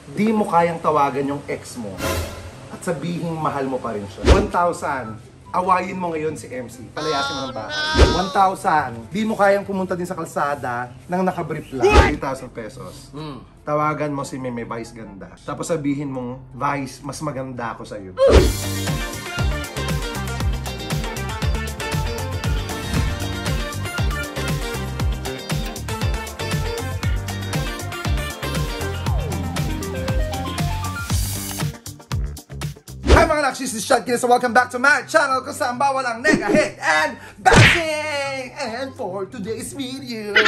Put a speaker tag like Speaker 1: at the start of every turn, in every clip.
Speaker 1: di mo kayang tawagan yung ex mo at sabihin mahal mo pa rin siya. 1,000. Awayin mo ngayon si MC. Palayasin mo ng bahay. 1,000. Di mo kayang pumunta din sa kalsada nang nakabrief lang. 3,000 pesos. Tawagan mo si Meme Vice Ganda. Tapos sabihin mong, Vice, mas maganda ako sa'yo. Hi mga nakshis, this is Chad Kinis, so welcome back to my channel kung saan bawal ang nega hit and bashing. And for today's video,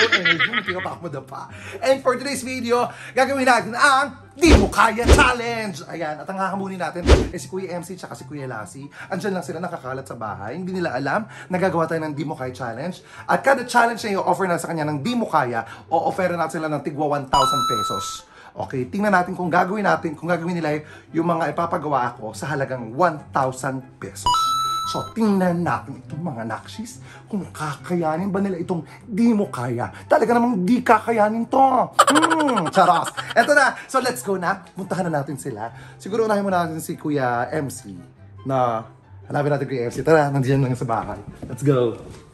Speaker 1: for today's video, gagawin natin ang Di Mo Kaya Challenge. Ayan, at ang hahamunin natin si Kuya MC tsaka si Kuya Lassie. Andyan lang sila nakakalat sa bahay. Hindi nila alam na gagawa tayo ng Di Mo Kaya Challenge. At kada challenge na i-offer na sa kanya ng Di Mo Kaya, o-offer natin sila ng tigwa 1,000 pesos. Okay, tingnan natin kung gagawin nila yung mga ipapagawa ako sa halagang 1,000 pesos. So, tingnan natin itong mga nakshis kung kakayanin ba nila itong di mo kaya. Talaga namang di kakayanin to. Charos. Eto na. So, let's go na. Puntahan na natin sila. Siguro unahin muna natin si Kuya MC na hanapin natin Kuya MC. Tara, nandiyan lang sa bahay. Let's go.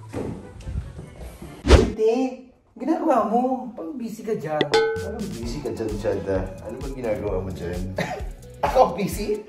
Speaker 2: Hindi. Ginagawa mo. Pag busy ka dyan.
Speaker 3: Parang busy ka dyan, Chad. Ano bang ginagawa mo dyan?
Speaker 1: Ako busy?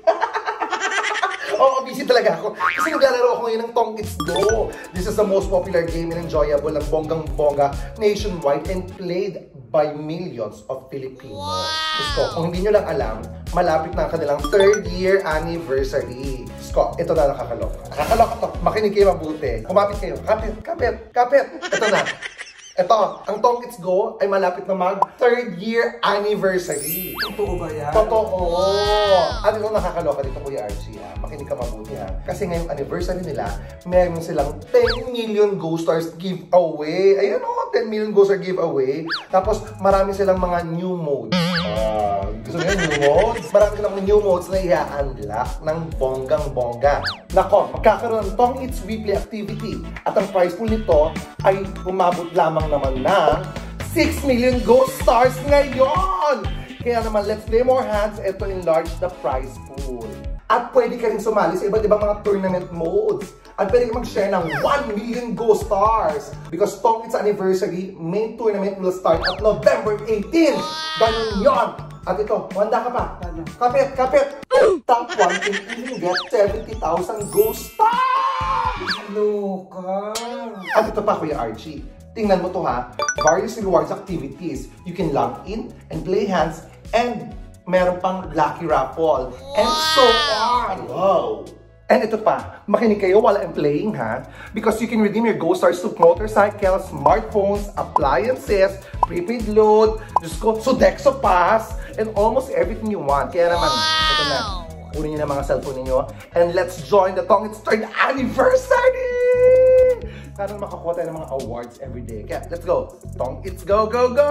Speaker 1: Oo, busy talaga ako. Kasi naglalaro ako ngayon ng Tong It's Go. This is the most popular game and enjoyable ng bonggang-bongga nationwide and played by millions of Filipinos. Gusto, kung hindi nyo lang alam, malapit na ang kanilang 3rd year anniversary. Gusto, ito na nakakaloka. Nakakaloka to. Makinig kayo mabuti. Kumapit kayo. Kapit. Ito na. Ito, ang Tong It's Go ay malapit na mag 3rd year anniversary.
Speaker 2: Totoo ba yan?
Speaker 1: Totoo! Ano nung nakakaloka dito, Kuya Archie, ha? Makinig ka mabuti, ha? Kasi ngayong anniversary nila, meron silang 10 million Go Stars giveaway. Ayan o, 10 million Go Star giveaway. Tapos, marami silang mga new modes. Gusto nyo new modes? Marami silang new modes na i-unlock ng bonggang-bongga. Nako, magkakaroon ng Tong It's Weekly Activity. At ang prize pool nito ay umabot lamang naman na 6 million Go Stars ngayon! Kaya naman, let's play more hands. Ito enlarge the prize pool. At pwede ka rin sumali sa iba't ibang mga tournament modes. At pwede ka mag-share ng 1 million Go Stars. Because Tong It's Anniversary, main tournament will start at November 18. Ganun yon. At ito, wanda ka pa. Kapit. Top 1 can even get 70,000 Go Stars!
Speaker 2: Loka.
Speaker 1: At ito pa, Kuya Archie. Tingnan mo to, ha. Various rewards activities. You can log in and play hands and meron pang lucky raffle. And so on. Wow. And ito pa, makinig kayo while I'm playing, ha? Because you can redeem your Go Stars to motorcycles, smartphones, appliances, prepaid load, Sodexo Pass, and almost everything you want. Kaya naman, ito na. Kunin nyo na mga cellphone ninyo. And let's join the Tong It's 3rd anniversary! Sana makakuha tayo ng mga awards everyday. Kaya, let's go! Tong It's Go, go, go!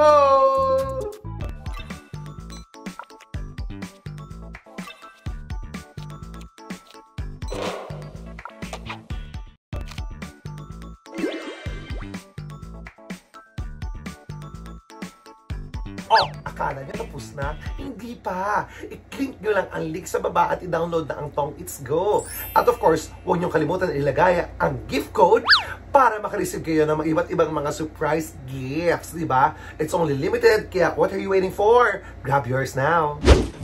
Speaker 1: Oh, akala niyo tapos na? Hindi pa! I-click nyo lang ang link sa baba at i-download na ang Tong It's Go. At of course, huwag nyo kalimutan na ilagay ang gift code para makareceive kayo ng mga iba't ibang mga surprise gifts, di ba? It's only limited, kaya what are you waiting for? Grab yours now!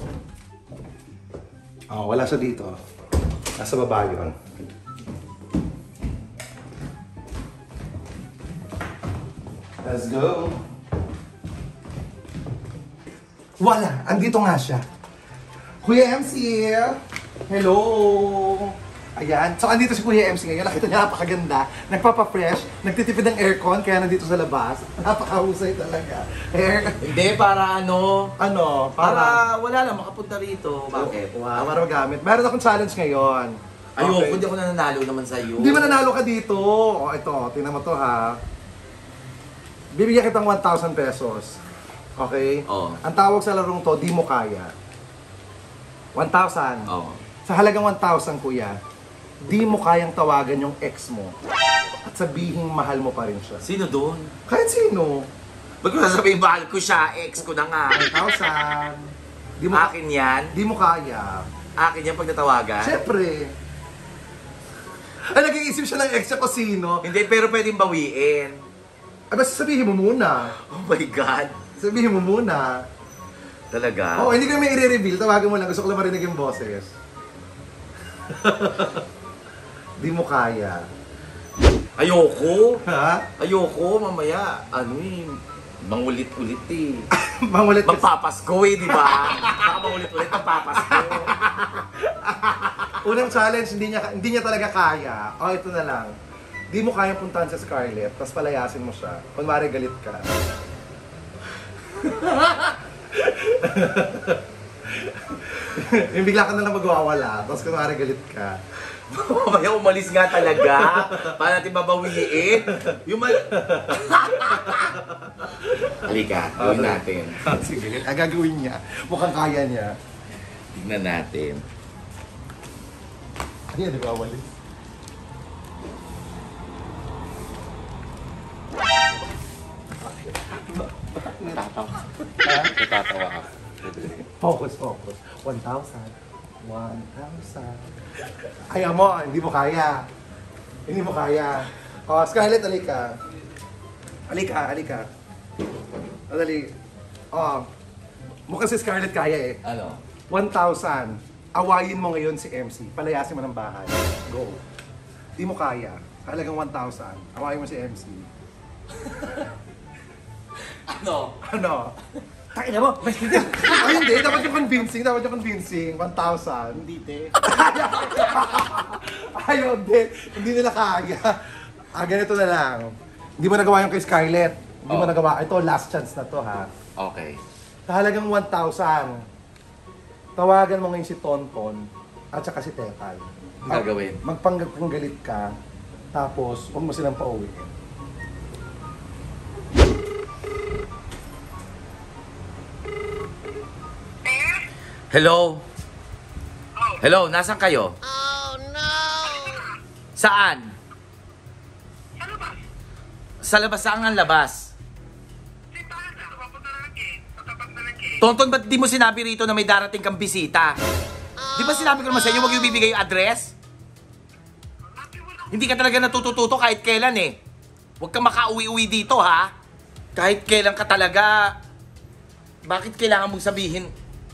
Speaker 1: Oh, wala siya dito. Nasa baba yun. Let's go! Wala! Andito nga siya. Kuya MC! Hello! Ayan. So, andito si Kuya MC ngayon. Nakita niya, napakaganda. Nagpapa-fresh. Nagtitipid ng aircon, kaya nandito sa labas. Napakahusay talaga.
Speaker 2: Hindi, para ano?
Speaker 1: Ano?
Speaker 2: Para wala lang, makapunta rito. Bakit?
Speaker 1: Wow, para magamit. Meron akong challenge ngayon.
Speaker 2: Ayoko, hindi ako nananalo naman sa'yo.
Speaker 1: Hindi mananalo ka dito. O, ito. Tingnan mo to, ha. Bibigyan kitang 1,000 pesos. Okay?
Speaker 2: Oo.
Speaker 1: Ang tawag sa larong to, Di Mo Kaya. 1,000.
Speaker 2: Oo.
Speaker 1: Sa halagang 1,000, kuya, di mo kayang tawagan yung ex mo at sabihin mahal mo pa rin siya.
Speaker 2: Sino doon?
Speaker 1: Kahit sino.
Speaker 2: Ba't ko sasabihin mahal ko siya, ex ko na nga.
Speaker 1: 1,000. Di mo,
Speaker 4: Akin yan.
Speaker 1: di mo kaya.
Speaker 4: Akin yan pag natawagan.
Speaker 1: Siyempre. Ay, nag-iisip siya ng extra ko sino.
Speaker 4: Hindi, pero pwedeng bawiin.
Speaker 1: Ay, basta sabihin mo muna.
Speaker 4: Oh my God.
Speaker 1: Sabihin mo muna.
Speaker 4: Talaga?
Speaker 1: Oo, hindi kami i-reveal. Tawagan mo lang. Gusto ko lang marinig yung boses. Di mo kaya.
Speaker 4: Ayoko.
Speaker 1: Ha?
Speaker 4: Ayoko, mamaya. Mangulit-ulit eh.
Speaker 1: Mangulit ka.
Speaker 4: Magpapasko eh, di ba? Baka mangulit-ulit, magpapasko.
Speaker 1: Unang challenge, hindi niya talaga kaya. O, ito na lang. Di mo kayang puntahan sa Scarlett, tapos palayasin mo siya. Kunwari galit ka. Yung bigla ka na lang magwawala, tapos kunwari galit ka.
Speaker 4: Mamaya umalis nga talaga. Paano natin babawiin? Halika, gawin natin.
Speaker 1: Sige, gagawin niya. Mukhang kaya niya.
Speaker 4: Tignan natin.
Speaker 1: Ano yan, di ba, walis?
Speaker 4: Natatawa ako.
Speaker 1: Focus. 1,000. 1,000. Ayaw mo, hindi mo kaya. Hindi mo kaya. O, Scarlett, alika. Alika. Dali. O, mukhang si Scarlett kaya eh.
Speaker 4: Ano?
Speaker 1: 1,000. Awayin mo ngayon si MC. Palayasin mo ng bahay. Go. Hindi mo kaya. Halagang 1,000. Awayin mo si MC.
Speaker 4: Ano?
Speaker 1: Ano?
Speaker 2: Takin mo, mas kita.
Speaker 1: Ay, hindi. Dapat yung convincing. 1,000.
Speaker 2: Hindi, te.
Speaker 1: Ayaw, hindi nila kaya. Ganito na lang. Hindi mo nagawa yung kay Scarlett. Hindi mo nagawa. Ito, last chance na to, ha?
Speaker 4: Okay.
Speaker 1: Sa halagang 1,000, tawagan mo ngayon si Tonton at saka si Tekal.
Speaker 4: Gagawin?
Speaker 1: Magpanggalit ka, tapos huwag mo silang pauwiin.
Speaker 4: Hello? Hello, nasan kayo? Oh, no! Saan?
Speaker 5: Sa labas.
Speaker 4: Sa labas, saan ang labas?
Speaker 5: Simbahan na. Papunta na ng gate. Tatapat na ng gate.
Speaker 4: Tonton, ba't di mo sinabi rito na may darating kang bisita? Di ba sinabi ko naman sa inyo, huwag yung bibigay yung address? Hindi ka talaga natututo kahit kailan eh. Huwag kang makauwi-uwi dito ha. Kahit kailan ka talaga. Bakit kailangan mong sabihin?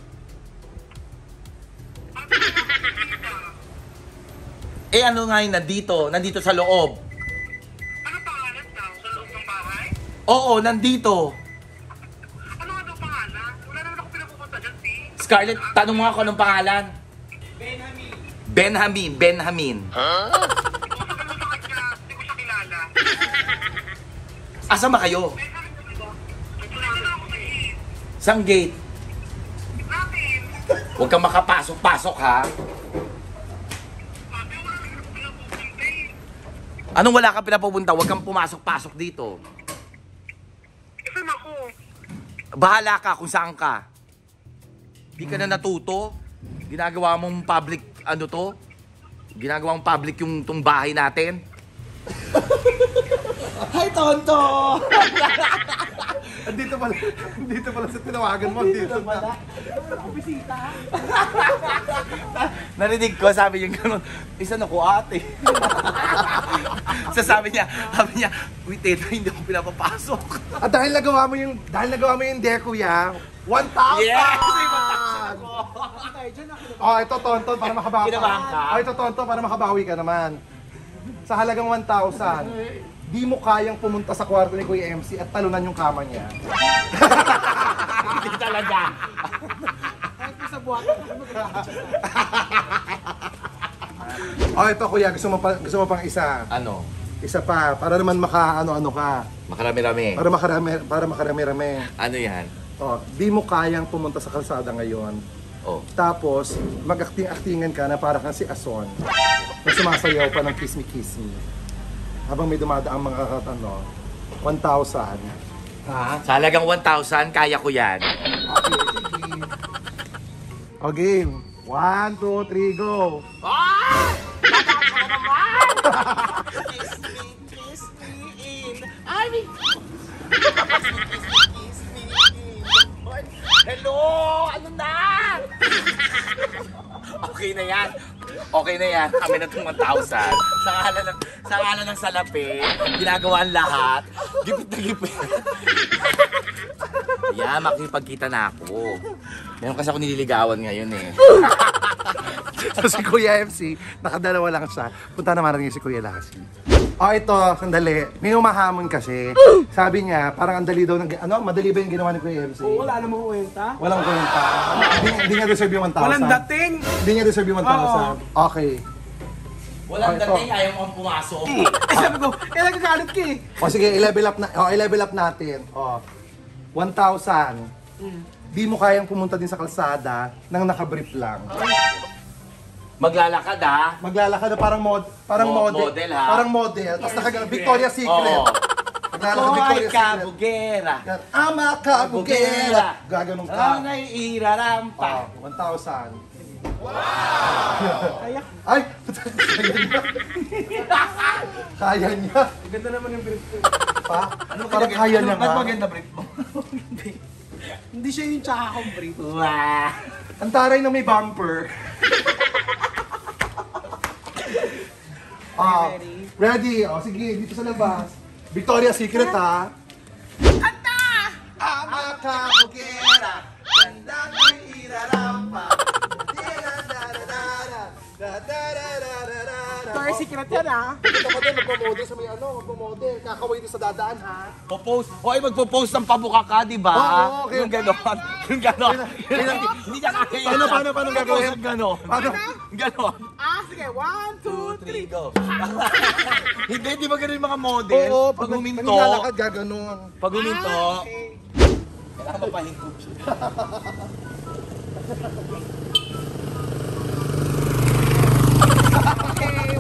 Speaker 4: Eh ano nga yun, nandito sa loob.
Speaker 5: Ano pangalan daw? Sa loob ng bahay?
Speaker 4: Oo, nandito.
Speaker 5: Ano pangalan? Wala naman ako pinapupunta dyan, si.
Speaker 4: Scarlett, tanong mo nga kung anong pangalan. Benjamin.
Speaker 5: Kung sa kanya, hindi ko siya kilala.
Speaker 4: Asan ba kayo?
Speaker 5: Nandito na ako sa gate.
Speaker 4: Saan gate?
Speaker 5: Natin.
Speaker 4: Huwag kang makapasok-pasok ha.
Speaker 5: Sabi, wala naman ako pinapupunta eh.
Speaker 4: Anong wala kang pinapupunta? Huwag kang pumasok-pasok dito.
Speaker 5: Saan ako?
Speaker 4: Bahala ka kung saan ka. Di ka na natuto. Ginagawa mong public, Ginagawang public yung tong bahay natin.
Speaker 2: Hi, Tonto!
Speaker 1: Dito pala sa tinawagan mo. Dito pala.
Speaker 4: Narinig ko, sabi niya gano'n, isa na ko ate. Sabi niya, wait, Tito, hindi ako pinapapasok.
Speaker 1: At dahil nagawa mo yung dare, kuya, 1,000!
Speaker 4: Yes!
Speaker 1: Oh, ito Tonton para makabawi
Speaker 4: Kinabahan ka?
Speaker 1: Oh, ito Tonton para makabawi ka naman. Sa halagang 1,000, di mo kayang pumunta sa kwarto ni Kuya MC at talunan yung kama niya.
Speaker 4: Hindi talaga.
Speaker 1: Oh, ito kuya, gusto mo pang isa.
Speaker 4: Ano?
Speaker 1: Isa pa, para naman ano ka.
Speaker 4: Makarami-rami.
Speaker 1: Para makarami-rami.
Speaker 4: Ano yan?
Speaker 1: Oh, di mo kayang pumunta sa kalsada ngayon.
Speaker 4: Oh.
Speaker 1: Tapos, mag-acting-actingan ka na para kang si Ason. Na sumasayaw pa ng Kiss Me Kiss Me. Habang may dumadaang mga 1,000. Ha?
Speaker 4: Sa halagang 1,000, kaya ko yan.
Speaker 1: O game. 1, 2, 3, go!
Speaker 4: Ah! Tatawag ka na naman! Kiss me in. Ay, kiss me in. Hello! Ano na? Okay na yan. Okay na yan. Kami na itong 1,000. Sa ngalan ng salapi, ginagawa ang lahat. Gipit na gipit. Yan, makikipagkita na ako. Meron kasi ako nililigawan ngayon eh.
Speaker 1: So si Kuya MC, nakadalawa lang siya. Punta naman rin si Kuya Lassie. Ito, sandali. May umahamon kasi. Sabi niya, parang ang dali daw ng... madali ba yung ginawa ni Kuya MC?
Speaker 2: Wala namang kwenta.
Speaker 1: Walang kwenta. Hindi niya deserve yung 1,000.
Speaker 2: Walang dating.
Speaker 1: Hindi niya deserve yung 1,000. Okay.
Speaker 4: Walang dating, ayaw mo ang pumasok.
Speaker 2: Sabi ko, nagagalit ka eh.
Speaker 1: O sige, i-level up natin. 1,000. Di mo kayang pumunta din sa kalsada nang nakabrief lang.
Speaker 4: Maglalakad ha?
Speaker 1: Maglalakad na parang model.
Speaker 4: Model, ha?
Speaker 1: Parang model. Tapos nakagano, Victoria's Secret.
Speaker 4: Oo.
Speaker 1: Maglalakad
Speaker 4: Hoy,
Speaker 1: Victoria's Secret.
Speaker 4: kabugera.
Speaker 1: Ama kabugera. Gaganong ka.
Speaker 4: Ang ay irarampa.
Speaker 1: 1,000.
Speaker 2: Kaya.
Speaker 1: Ay! Kaya niya.
Speaker 2: Ganda naman yung brief ko.
Speaker 1: Pa? Parang kaya niya nga.
Speaker 4: maganda brief mo?
Speaker 2: Hindi siya yung tsaka kong brief.
Speaker 4: Wah!
Speaker 1: Ang taray na may bumper. Ready? Sige, dito sa labas. Victoria's Secret ha. Kanta! Ama kabugera. Ganda ng irarampa.
Speaker 2: Victoria's Secret yan ah.
Speaker 1: Kita ka doon, magpamodel sa may magpamodel. Kakaway din sa dadaan ha.
Speaker 4: Popost. Hoy, magpo-post ng pabuka ka, di ba?
Speaker 1: Oo, okay.
Speaker 4: Yung ganon. Yung ganon. Hindi niya kaya yan.
Speaker 1: Paano gagawin?
Speaker 4: Yung ganon.
Speaker 1: Paano?
Speaker 4: Ganon.
Speaker 2: Sige, 1, 2, 3.
Speaker 4: Go. Hindi, di ba ganun yung mga model?
Speaker 1: Oo,
Speaker 4: pag huminto.
Speaker 1: naglalakad gaganon.
Speaker 4: Pag huminto.
Speaker 2: Okay.
Speaker 4: Kailangan mapahinto siya.
Speaker 2: Okay,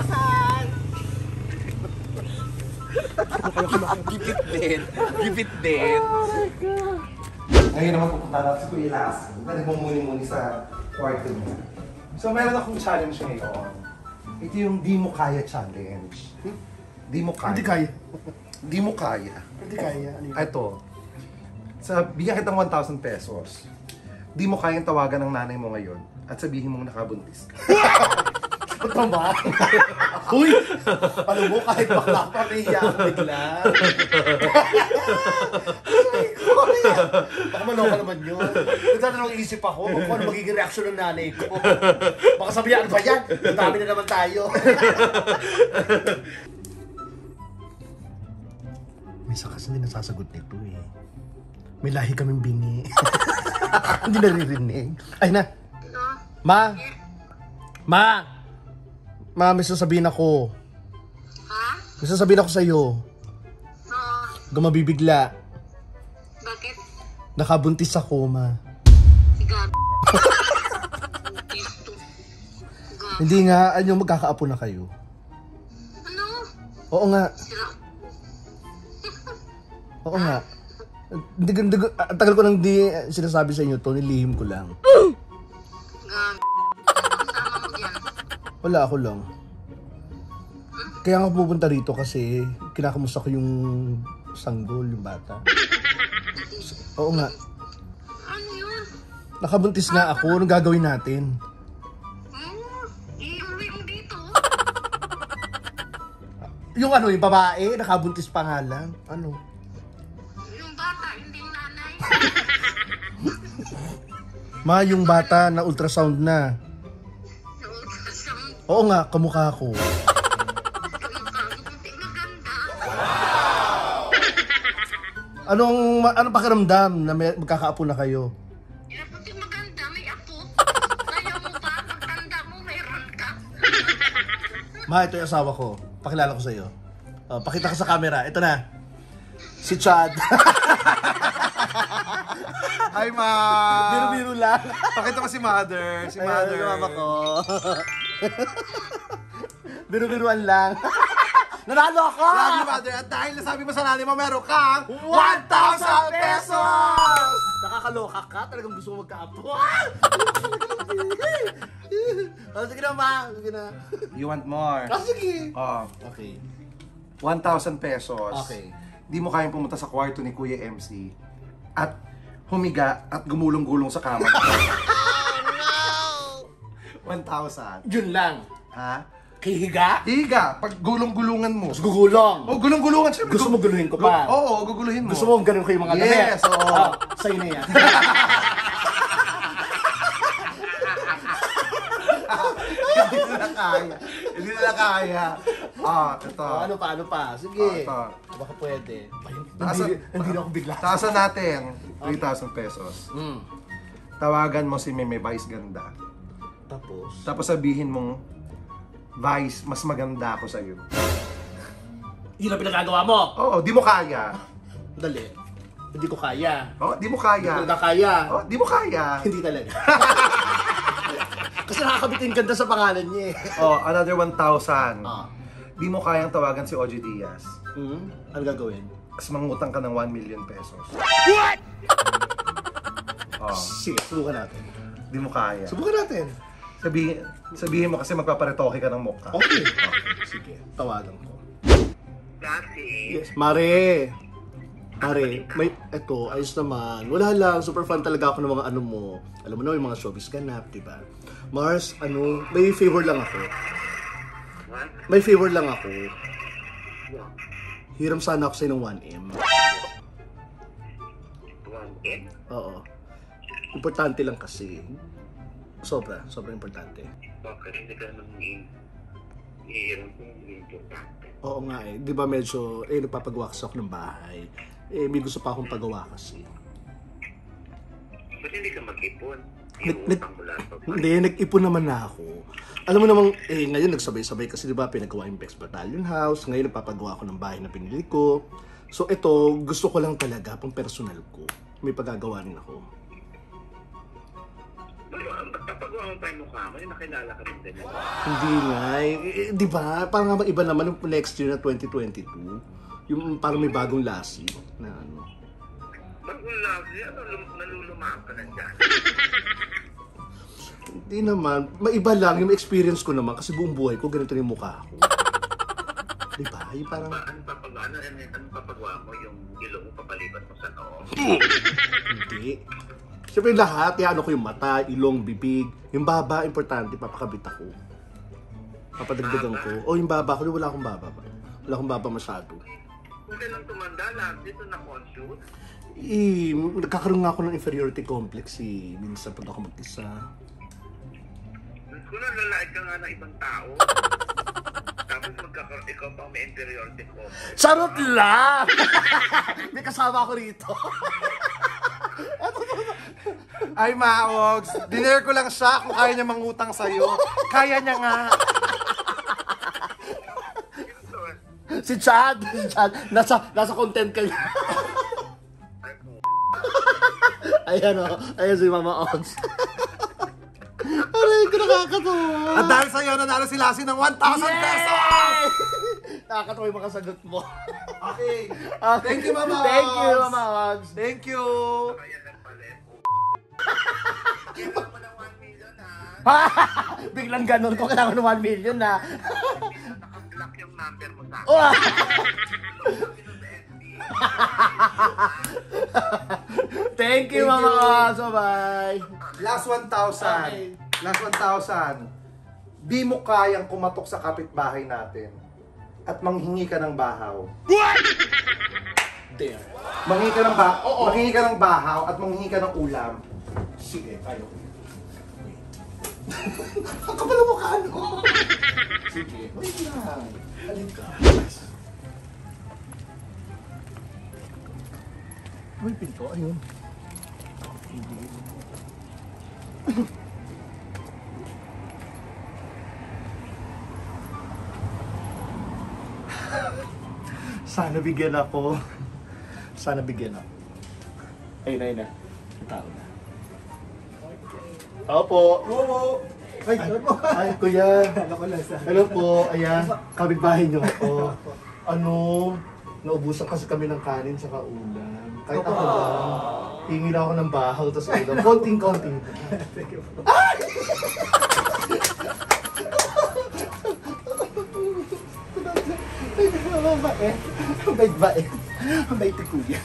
Speaker 2: 1,000.
Speaker 4: Gipit din. Gipit din.
Speaker 1: Ngayon naman pupunta natin si Kuya Lassie. Nagmumuni-muni sa kwarto niya. So meron akong challenge ngayon. Ito yung di mo kaya challenge. Di mo kaya.
Speaker 2: Hindi kaya.
Speaker 1: Di mo kaya.
Speaker 2: Hindi kaya.
Speaker 1: Ito. Bigyan kitang 1,000 pesos. Di mo kayang tawagan ng nanay mo ngayon at sabihin mong nakabuntis ka.
Speaker 3: Ito ba? Uy! Alam mo, kahit bakla pa, nahiya ako bigla. Baka maloka naman yun. Nagtatanong isip ako kung ano magiging reaksyon ng nanay ko. Baka sabihan, ano ba yan? Dami na naman tayo.
Speaker 6: May sakas hindi nasasagot nito eh. May lahi kaming bingi. Hindi naririnig. Ay na. Ma! Ma! Ma, may sasabihin ako.
Speaker 7: Ha?
Speaker 6: May sasabihin ako sa'yo.
Speaker 7: Oo.
Speaker 6: Gumabibigla.
Speaker 7: Bakit?
Speaker 6: Nakabuntis ako, ma.
Speaker 7: Gab. Dito. Gab.
Speaker 6: Hindi nga, ano, magkakaapo na kayo.
Speaker 7: Ano?
Speaker 6: Oo nga.
Speaker 7: Sila?
Speaker 6: Oo nga. Ang tagal ko nang di sinasabi sa inyo to, nilihim ko lang.
Speaker 7: Gab. Kasama mo dyan.
Speaker 6: Wala, ako lang. Kaya nga pupunta rito kasi kinakamusta ko yung sanggol, yung bata. Oo nga.
Speaker 7: Ano yun?
Speaker 6: Nakabuntis nga ako. Anong gagawin natin?
Speaker 7: Iuwi mo dito.
Speaker 6: Yung ano, yung babae, nakabuntis pa nga lang. Ano?
Speaker 7: Yung bata, hindi yung nanay.
Speaker 6: Ma, yung bata na ultrasound na.
Speaker 7: Ultrasound.
Speaker 6: Oo nga, kamukha ko.
Speaker 7: Kamukha mo. Hindi maganda.
Speaker 6: Anong pakiramdam na magkakaapo na kayo?
Speaker 7: Hindi maganda. May apo. Kaya mo ba? Pagtanda mo, mayroon ka.
Speaker 6: Ma, ito yung asawa ko. Pakilala ko sa iyo. Pakita ka sa camera. Ito na. Si Chad.
Speaker 1: Hi, Ma!
Speaker 6: Biro-biro lang.
Speaker 1: Pakita ko si Mother. Si Mother.
Speaker 6: Ayun, mama ko. Biro-biruan lang. Nanalo ako!
Speaker 1: Love you, Mother. At dahil nasabi mo sa nanay mo, meron kang 1,000 pesos!
Speaker 6: Nakakaloka ka? Talagang gusto mo magkaapo? Sige na, ma. Sige na.
Speaker 1: You want more?
Speaker 6: Sige.
Speaker 1: Okay. 1,000 pesos.
Speaker 6: Okay.
Speaker 1: Di mo kayang pumunta sa kwarto ni Kuya MC at humiga at gumulong-gulong sa kama. 1,000
Speaker 6: 1,000.
Speaker 4: Yun lang.
Speaker 6: Ha?
Speaker 4: Hihiga?
Speaker 1: Higa, pag gulong-gulungan mo.
Speaker 4: Tapos gugulong.
Speaker 1: Oh, gulong-gulungan. Siyempre,
Speaker 4: Gusto mo guluhin ko pa?
Speaker 1: Oo, guguluhin mo.
Speaker 4: Gusto mo ganun ko yung mga damit?
Speaker 1: Yes, oo.
Speaker 4: Sa'yo na yan.
Speaker 1: Hindi nila kaya. Hindi nila kaya. Ito.
Speaker 4: Ano pa? Sige.
Speaker 1: Ito.
Speaker 4: Baka pwede.
Speaker 1: Hindi
Speaker 4: na ako bigla.
Speaker 1: Taasan natin. 3,000 pesos. Tawagan mo si Meme Vice Ganda. Tapos sabihin mong, Vice, mas maganda ako sa'yo.
Speaker 4: Yun ang pinagagawa mo.
Speaker 1: Oo, di mo kaya.
Speaker 4: Dali. Hindi ko kaya.
Speaker 1: Oo, di mo kaya.
Speaker 4: Hindi ko kaya.
Speaker 1: Oo, di mo kaya.
Speaker 4: Hindi talaga. Kasi nakakabit yung ganda sa pangalan niya eh.
Speaker 1: Oh, another 1,000.
Speaker 4: Ah.
Speaker 1: Di mo kayang tawagan si OG Diaz.
Speaker 4: Ano gagawin?
Speaker 1: Kasi mangutang ka ng 1 million pesos.
Speaker 4: What?
Speaker 1: Oh,
Speaker 4: Sige, subukan natin.
Speaker 1: di mo kaya.
Speaker 4: Subukan natin.
Speaker 1: Sabihin mo kasi magpaparetoke ka ng mukha.
Speaker 4: Okay. Sige, tawagan ko.
Speaker 5: Kasi,
Speaker 4: Yes, Mare. May, eto, ayos naman. Wala lang, super fan talaga ako ng mga ano mo. Alam mo na, yung mga showbiz ganap, diba? Mars, may favor lang ako.
Speaker 5: what?
Speaker 4: May favor lang ako.
Speaker 5: What?
Speaker 4: Hiram sana ako sa'yo ng 1M.
Speaker 5: 1M?
Speaker 4: Oo. Importante lang kasi. Sobrang importante.
Speaker 5: Bakit hindi ka nang iiram kung importante?
Speaker 4: Oo nga eh. Di ba medyo, nagpapagawa kasi ako ng bahay. May gusto pa akong pagawa kasi.
Speaker 5: Ba't hindi ka mag-ipon?
Speaker 4: Nag-
Speaker 5: Iutang mo lahat pa.
Speaker 4: Hindi, nag-ipon naman na ako. Alam mo namang, ngayon nagsabay-sabay kasi di ba pinagawa yung Bex Battalion House. Ngayon nagpapagawa ako ng bahay na pinili ko. So ito, gusto ko lang talaga pang personal ko. May pagagawa rin ako.
Speaker 5: Ba't napagawa mo pa yung mukha mo? Yung nakilala ka rin din.
Speaker 4: Hindi nga, di ba? Parang nga iba naman yung next year na 2022. Yung parang may bagong lasi na ano.
Speaker 5: Bagong love, nalulumaan ka na dyan.
Speaker 4: Hindi naman, maiba lang yung experience ko naman kasi buong buhay ko ganito yung mukha ko. Di ba? Yung parang...
Speaker 5: Anong papagawa mo? Yung ilong mo papalipat mo sa noo?
Speaker 4: Hindi. Siyempre lahat, ano ko yung mata, ilong, bibig. Yung baba, importante, papakabit ako. Papadagdagan ko. O yung baba ko, wala akong baba pa. Wala akong baba masyado.
Speaker 5: Kung kailang tumanda lang, dito na conscious.
Speaker 4: Nagkakaroon nga ako ng inferiority complex minsan pag ako mag-isa.
Speaker 5: Kung nalalait ka nga ng ibang tao, tapos magkakaroon ikaw pa may inferiority complex.
Speaker 4: Charot lang! May kasama ako rito.
Speaker 1: Ay, Maogs, dinare ko lang siya kung kaya niya mangutang sa'yo. Kaya niya nga.
Speaker 4: Si Chad, nasa content ka niya. Ayan si Mama Ogs. Aray ko, nakakatawa.
Speaker 1: At dahil sa'yo, nanalo si Lassie ng 1,000 pesos!
Speaker 4: Nakakatawa yung mga sagot mo.
Speaker 1: Okay. Thank you, Mama
Speaker 4: Thank you,
Speaker 1: Ogs.
Speaker 4: Mama Ogs.
Speaker 1: Thank you.
Speaker 5: Kaya lang pala. Give mo ng 1 million ha.
Speaker 4: Biglang ganun ko, kailangan ng 1 million na.
Speaker 5: Naka-block yung number mo sa akin.
Speaker 4: Oh! Thank you, Mama Ogs. Bye-bye.
Speaker 1: Last 1,000.
Speaker 4: Okay.
Speaker 1: Last 1,000. Di mo kayang kumatok sa kapitbahay natin at manghingi ka ng bahaw.
Speaker 4: There.
Speaker 1: Manghingi ka ng bahaw at manghingi ka ng ulam.
Speaker 4: Sige, tayo.
Speaker 1: Ang kapal ang mukha, ano?
Speaker 4: Sige.
Speaker 1: Wait lang.
Speaker 4: Halin ka.
Speaker 6: May pinto, ayun.
Speaker 4: Sana bigyan ako. Sana bigyan ako. Ayun na. Tao na. Tao po.
Speaker 1: Oo.
Speaker 4: Ay, kuya. Hello po. Ayan, kapitbahay niyo ako. Naubusan kasi kami ng kanin sa ulam. Kahit ako lang, hingi na ako ng bahaw, tapos ulam. Konting-konting. Mabait. Mabait ni kuya.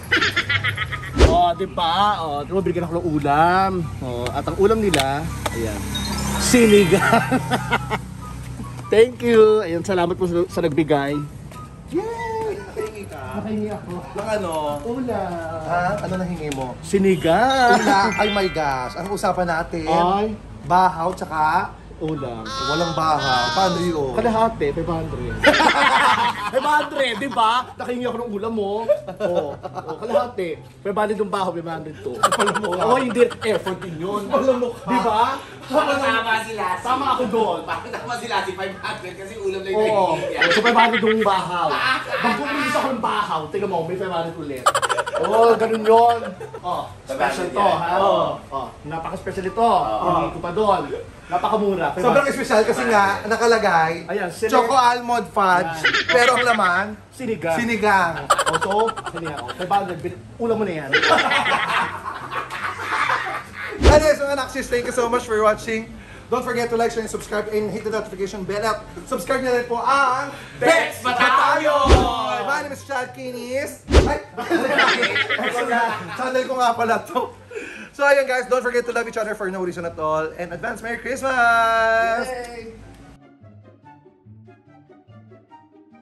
Speaker 4: Di ba? Bibigyan ako ng ulam. At ang ulam nila, ayan. Sinigang. Thank you. Ayun, salamat po sa nagbigay. Yay! Nakahingi ako.
Speaker 6: Ng ano?
Speaker 4: Ulam.
Speaker 6: Ha? Ano nahingi mo?
Speaker 4: Sinigang.
Speaker 6: Ay my gosh, ang usapan natin,
Speaker 4: Ay,
Speaker 6: bahaw tsaka
Speaker 4: ulam.
Speaker 6: walang bahaw. Paano yun?
Speaker 4: Kalahati, 500. 500, di ba? Nakahingi ako ng ulam mo. Oo, kalahati. 500 yung baho, 500 to. Oo, hindi. Effort din yun. Di ba?
Speaker 8: Tama sila.
Speaker 4: Tama ako doon.
Speaker 8: Tama sila si 500 kasi ulam lang
Speaker 4: Oo.
Speaker 8: yung
Speaker 4: So 500 yung bahaw. Pag pumilis ako ng bahaw, tingnan mo, may 500 ulit. Oo, ganun yun. Oh, special to, ha? Oh, napaka-special ito. Hindi ko pa doon. Napakamura.
Speaker 6: Sobrang espesyal kasi nga nakalagay
Speaker 4: Ayan,
Speaker 6: Choco Almond Fudge, pero ang laman,
Speaker 4: Sinigang.
Speaker 6: sinigang.
Speaker 4: O, so, sinigang. 500, ulam mo na yan.
Speaker 6: Anyways, mga Naxis, thank you so much for watching. Don't forget to like, share, and subscribe, and hit the notification bell up. Subscribe na rin po ang
Speaker 8: Bex Batalyon!
Speaker 6: My name is Chad Kinis. Ay! Channel ko nga pala to. So ayun guys, don't forget to love each other for no reason at all. And advance Merry Christmas!
Speaker 8: Yay!